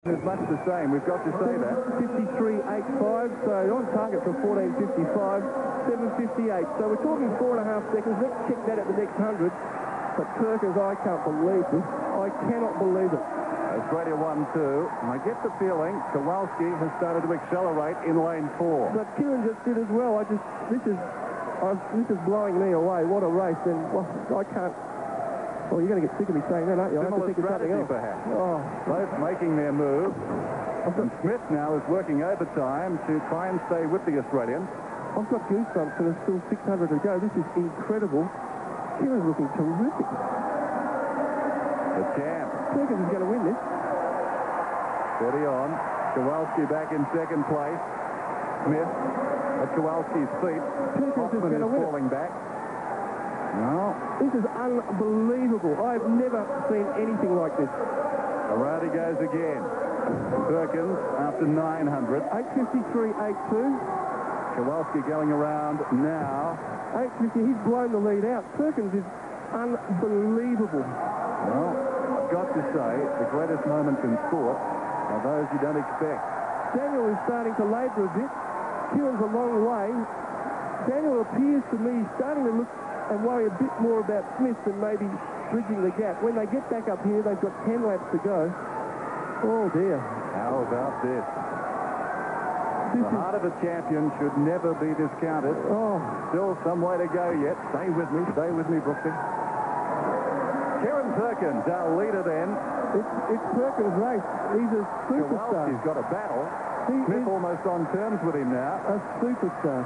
is much the same. We've got to say that. 53.85, so on target for 14.55, 7.58. So we're talking 4.5 seconds. Let's check that at the next 100. But Perkins, I can't believe this. I cannot believe it. Australia 1-2. And I get the feeling Kowalski has started to accelerate in lane 4. But Kieren just did as well. This is blowing me away. What a race. And I can't. Well, you're going to get sick of me saying that, aren't you? I have to think of something else. Perhaps. Oh. Both making their move. And Smith now is working overtime to try and stay with the Australians. I've got goosebumps and there's still 600 to go. This is incredible. Kieren's looking terrific. The champ. Perkins is going to win this. Steady on. Kowalski back in second place. Smith at Kowalski's feet. Perkins is falling back. No. This is unbelievable. I've never seen anything like this. Around he goes again. Perkins after 900. 8.53.82. Kowalski going around now. 8.50. He's blown the lead out. Perkins is unbelievable. Well, I've got to say, the greatest moments in sport are those you don't expect. Daniel is starting to labour a bit. Kieren's a long way. Daniel appears to me starting to look and worry a bit more about Smith than maybe bridging the gap. When they get back up here, they've got 10 laps to go. Oh, dear. How about this? The heart of a champion should never be discounted. Oh. Still some way to go yet. Stay with me, Brooksy. Kieren Perkins, our leader then. It's Perkins' race. He's a superstar. Kowalski's got a battle. Smith almost on terms with him now. A superstar.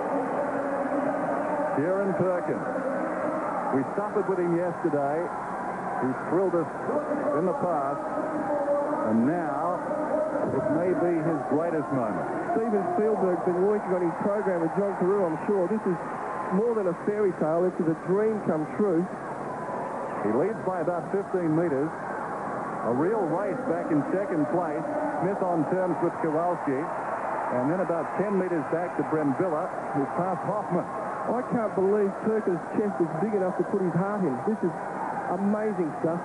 Kieren Perkins. We suffered with him yesterday. He's thrilled us in the past. And now, it may be his greatest moment. Steven Spielberg's been working on his program with John Carew, I'm sure. This is more than a fairy tale. This is a dream come true. He leads by about 15 metres. A real race back in second place. Smith on terms with Kowalski. And then about 10 metres back to Brembilla, who's past Hoffman. I can't believe Perkins' chest is big enough to put his heart in. This is amazing stuff.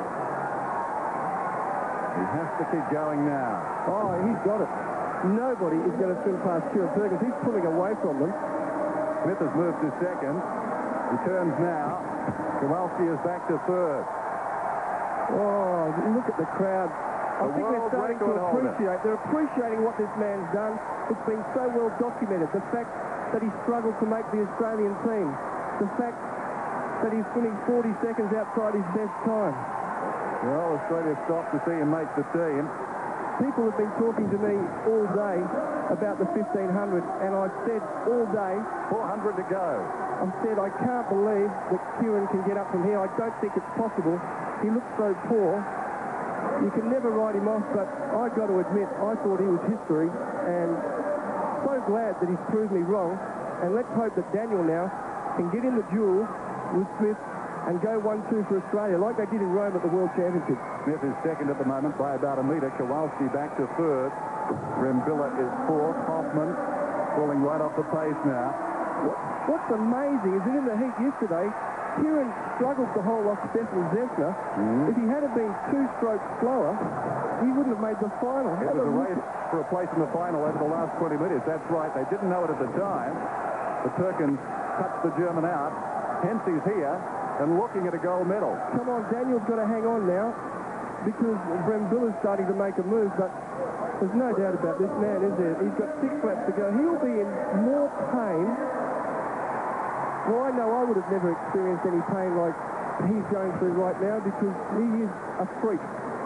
He has to keep going now. Oh, he's got it. Nobody is going to swim past Kieren Perkins. He's pulling away from them. Smith has moved to second. He turns now. Kowalski is back to third. Oh, look at the crowd. I think they're starting to appreciate. They're appreciating what this man's done. It's been so well documented. The fact that he struggled to make the Australian team. The fact that he's swimming 40 seconds outside his best time. Well, Australia stopped to see him make the team. People have been talking to me all day about the 1500, and I've said all day... 400 to go. I've said I can't believe that Kieren can get up from here. I don't think it's possible. He looks so poor. You can never write him off, but I've got to admit, I thought he was history, and so glad that he's proved me wrong. And let's hope that Daniel now can get in the duel with Smith and go 1-2 for Australia, like they did in Rome at the World Championships. Smith is second at the moment by about a metre. Kowalski back to third. Brembilla is fourth. Hoffman falling right off the pace now. What's amazing is that in the heat yesterday, Kieren struggled to hold off Stefan Zesner. If he had been 2 strokes slower, he wouldn't have made the final. It was a race for a place in the final over the last 20 minutes. That's right. They didn't know it at the time. But Perkins touched the German out. Hence he's here and looking at a gold medal. Come on, Daniel's got to hang on now because Brembilla's starting to make a move, but there's no doubt about this man, is there? He's got 6 laps to go. He'll be in more pain. Well, I know I would have never experienced any pain like he's going through right now because he is a freak.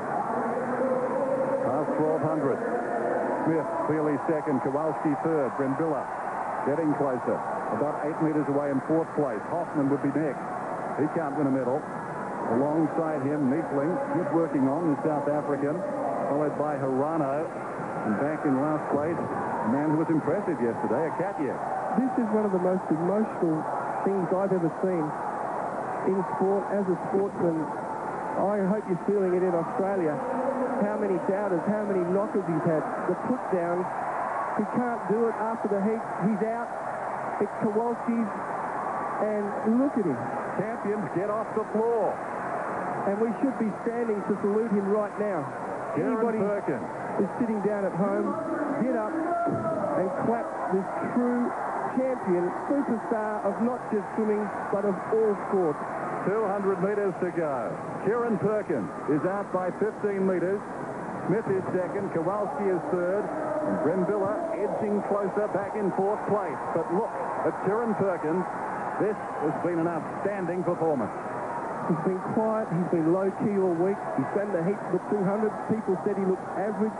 Past 1200. Smith clearly second. Kowalski third. Brembilla getting closer. About 8 metres away in 4th place. Hoffman would be next. He can't win a medal. Alongside him, Nietling, he's working on, the South African, followed by Hirano. And back in last place, a man who was impressive yesterday, Akatia. This is one of the most emotional things I've ever seen in sport. As a sportsman, I hope you're feeling it in Australia. How many doubters, how many knockers he's had. The put down, he can't do it after the heat. He's out. It's Kowalski's. And look at him. Champions get off the floor. And we should be standing to salute him right now. anybody Perkins is sitting down at home, get up and clap this true champion, superstar of not just swimming, but of all sports. 200 metres to go. Kieren Perkins is out by 15 metres. Smith is second. Kowalski is third. And Brembilla edging closer back in fourth place. But look at Kieren Perkins. This has been an outstanding performance. He's been quiet. He's been low-key all week. He's done the heat for the 200. People said he looked average.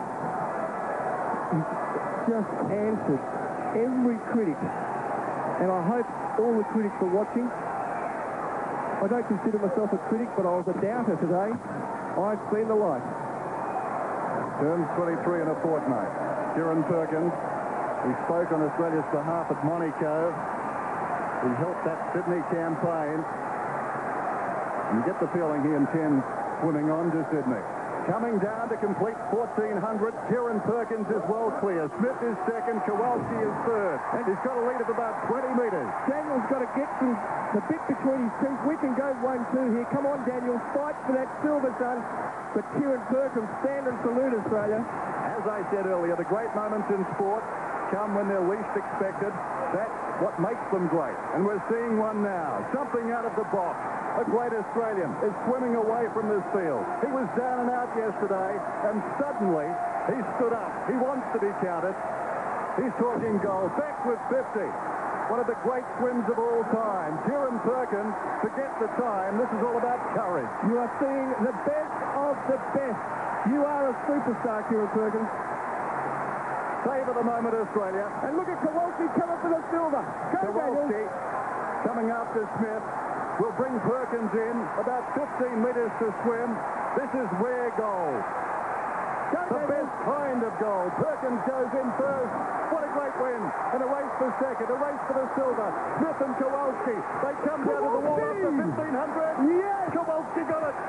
He's just answered every critic. And I hope all the critics are watching. I don't consider myself a critic, but I was a doubter today. I've seen the light. Turns 23 in a fortnight. Kieren Perkins, he spoke on Australia's behalf at Monaco. He helped that Sydney campaign. And you get the feeling he intends swimming on to Sydney. Coming down to complete 1,400, Kieren Perkins is well clear. Smith is second, Kowalski is third. And he's got a lead of about 20 metres. Daniel's got to get some the bit between his teeth. We can go 1-2 here. Come on, Daniel. Fight for that silver, son. But Kieren Perkins, stand and salute Australia. As I said earlier, the great moments in sport come when they're least expected. That's what makes them great. And we're seeing one now. Something out of the box. A great Australian is swimming away from this field. He was down and out yesterday, and suddenly he stood up. He wants to be counted. He's talking gold. Back with 50. One of the great swims of all time. Kieren Perkins, forget the time. This is all about courage. You are seeing the best of the best. You are a superstar, Kieren Perkins. Save at the moment, Australia. And look at Kowalski coming for the silver. Kowalski coming after Smith. Will bring Perkins in. About 15 metres to swim. This is rare gold. The best kind of gold. Perkins goes in first. What a great win. And a race for second. A race for the silver. Smith and Kowalski. They come down to the wall after 1,500. Yes! Kowalski got it.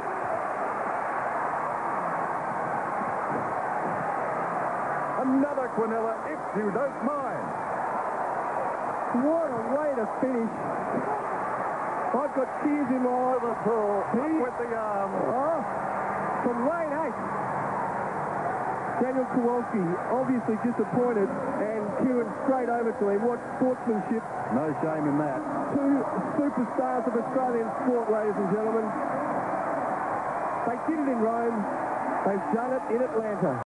Another Quinella, if you don't mind. What a way to finish. I've got tears in my eyes. Liverpool with the arm. Oh, from lane 8. Daniel Kowalski obviously disappointed, and Kieren straight over to him. What sportsmanship. No shame in that. Two superstars of Australian sport, ladies and gentlemen. They did it in Rome. They've done it in Atlanta.